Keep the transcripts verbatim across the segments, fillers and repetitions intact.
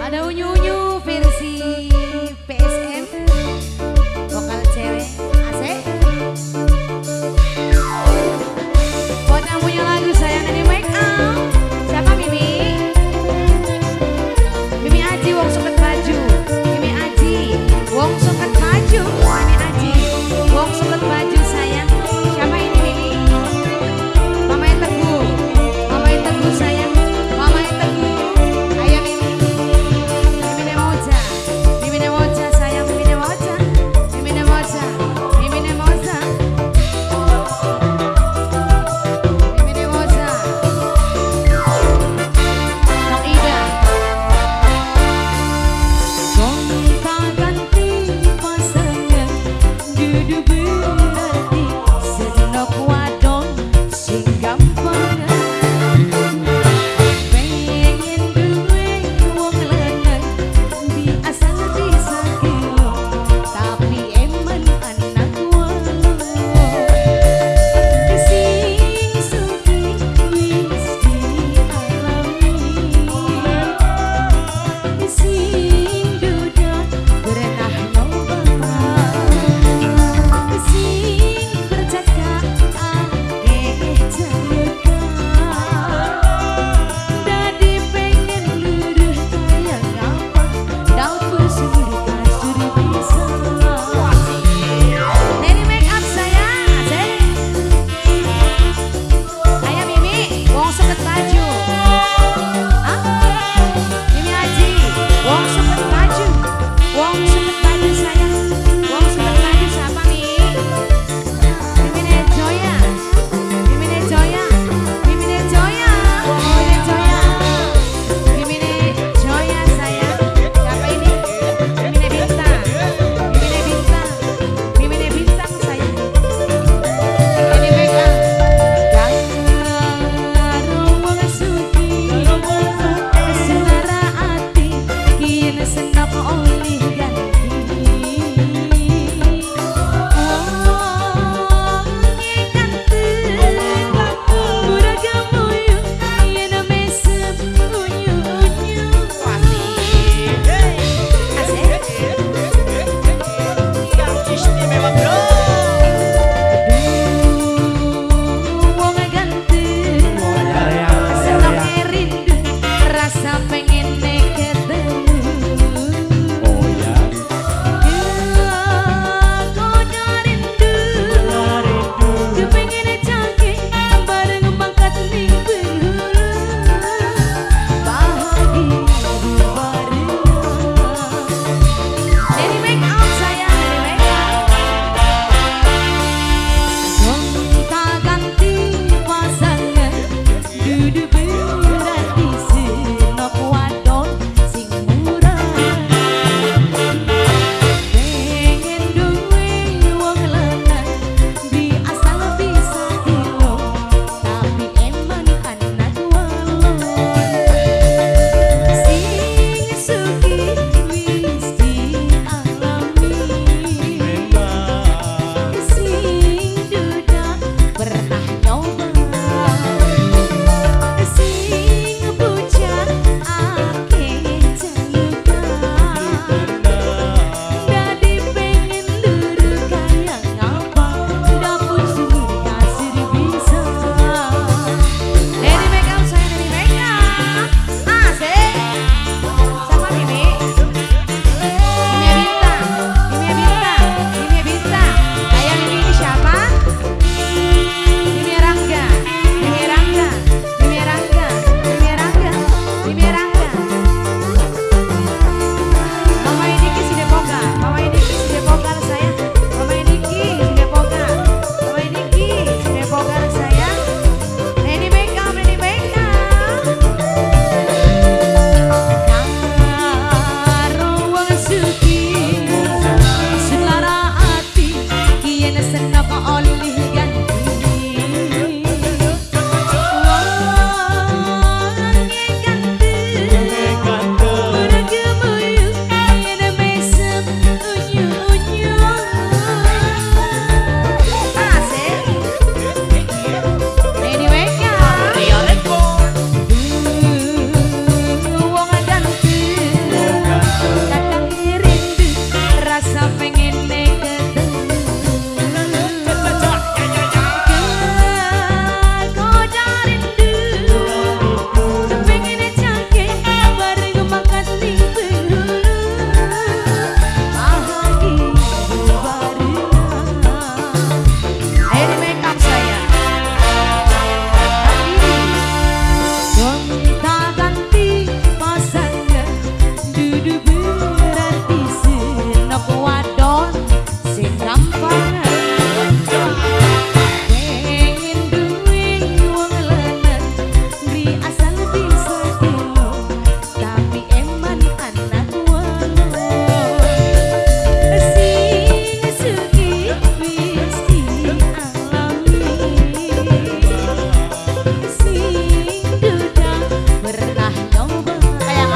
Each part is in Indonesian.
Ada unyu-unyu versi P S M, vokal cewek asik. Buat yang punya lagu sayangan di make up, siapa Mimi? Mimi Aji wong suket baju, Mimi Aji wong suket baju, Mimi Aji wong suket baju sayang. Siapa ini Mimi? Mama yang teguh, Mama yang teguh sayang, Mama yang teguh. Ayo Mimi.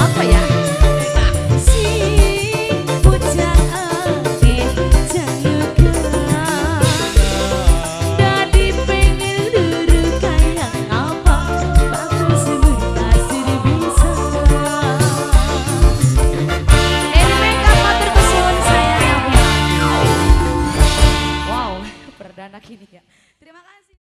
apa ya? Si bocah akeh jalukan, dadi pengen luru kayak apa, bagus berkasih bisa. Ini makeup matur kesuwun sayang. Wow, perdana gini ya. Terima kasih.